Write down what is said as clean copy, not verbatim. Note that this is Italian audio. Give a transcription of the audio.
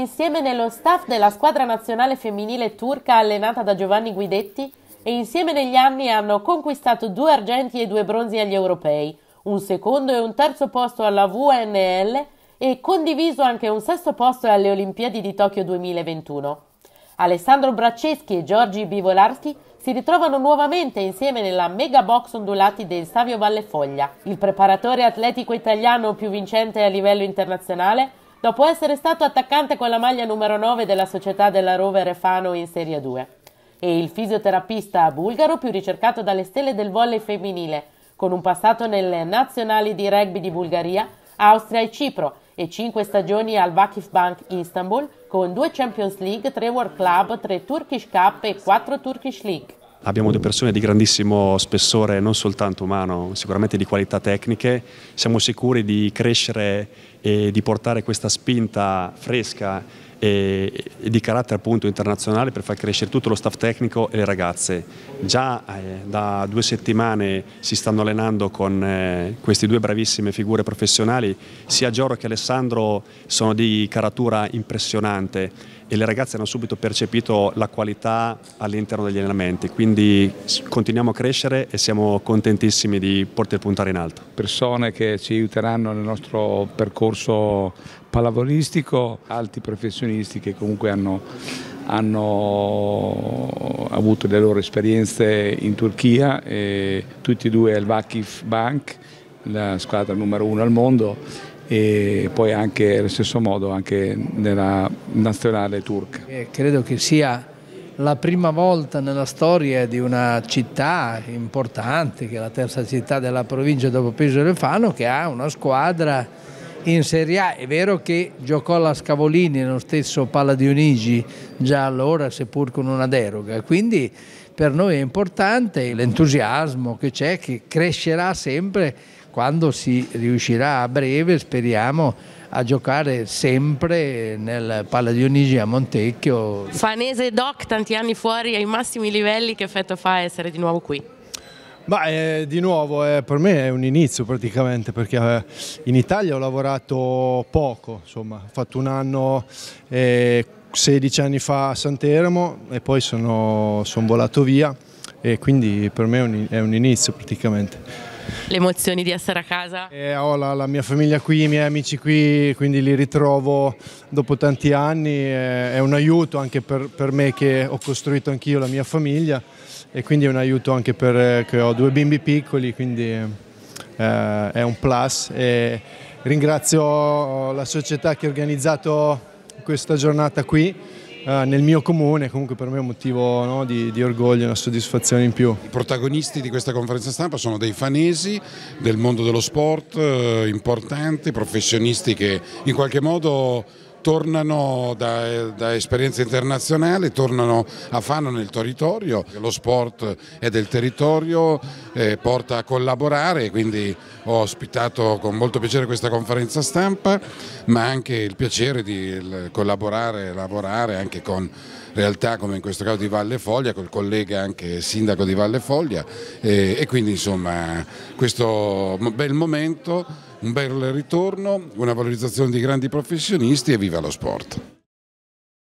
insieme nello staff della squadra nazionale femminile turca allenata da Giovanni Guidetti e insieme negli anni hanno conquistato 2 argenti e 2 bronzi agli europei, un secondo e un terzo posto alla VNL e condiviso anche un 6° posto alle Olimpiadi di Tokyo 2021. Alessandro Bracceschi e Giorgi Bivolarski si ritrovano nuovamente insieme nella mega box ondulati del Savio Valle Foglia, il preparatore atletico italiano più vincente a livello internazionale, dopo essere stato attaccante con la maglia numero 9 della società della Rovere Fano in Serie 2, e il fisioterapista bulgaro più ricercato dalle stelle del volley femminile, con un passato nelle nazionali di rugby di Bulgaria, Austria e Cipro, e 5 stagioni al Vakif Bank Istanbul, con 2 Champions League, 3 World Club, 3 Turkish Cup e 4 Turkish League. Abbiamo 2 persone di grandissimo spessore, non soltanto umano, sicuramente di qualità tecniche. Siamo sicuri di crescere e di portare questa spinta fresca e di carattere appunto internazionale per far crescere tutto lo staff tecnico e le ragazze. Già da 2 settimane si stanno allenando con queste 2 bravissime figure professionali. Sia Gioro che Alessandro sono di caratura impressionante e le ragazze hanno subito percepito la qualità all'interno degli allenamenti, quindi continuiamo a crescere e siamo contentissimi di poter puntare in alto. Persone che ci aiuteranno nel nostro percorso pallavolistico, alti professionisti che comunque hanno avuto le loro esperienze in Turchia, e tutti e 2 al Vakif Bank, la squadra numero 1 al mondo, e poi anche allo stesso modo anche nella nazionale turca. Credo che sia la prima volta nella storia di una città importante, che è la terza città della provincia dopo Pesaro e Fano, che ha una squadra in Serie A. È vero che giocò la Scavolini nello stesso Palla Dionigi già allora, seppur con una deroga, quindi per noi è importante l'entusiasmo che c'è, che crescerà sempre quando si riuscirà a breve, speriamo, a giocare sempre nel Palla Dionigi a Montecchio. Fanese Doc, tanti anni fuori ai massimi livelli, che effetto fa essere di nuovo qui? Di nuovo per me è un inizio praticamente, perché in Italia ho lavorato poco, insomma, ho fatto un anno 16 anni fa a Santeramo e poi sono volato via, e quindi per me è un inizio praticamente. Le emozioni di essere a casa? Ho la mia famiglia qui, i miei amici qui, quindi li ritrovo dopo tanti anni, è un aiuto anche per me che ho costruito anch'io la mia famiglia, e quindi è un aiuto anche perché ho 2 bimbi piccoli, quindi è un plus, e ringrazio la società che ha organizzato questa giornata qui nel mio comune. Comunque per me è un motivo, no, di orgoglio e una soddisfazione in più. I protagonisti di questa conferenza stampa sono dei fanesi del mondo dello sport, importanti, professionisti che in qualche modo tornano da esperienze internazionali, tornano a Fano nel territorio. Lo sport è del territorio, porta a collaborare, quindi ho ospitato con molto piacere questa conferenza stampa, ma anche il piacere di collaborare, lavorare anche con realtà come in questo caso di Valle Foglia, col collega anche sindaco di Valle Foglia, e quindi insomma questo bel momento, un bel ritorno, una valorizzazione di grandi professionisti, e viva lo sport!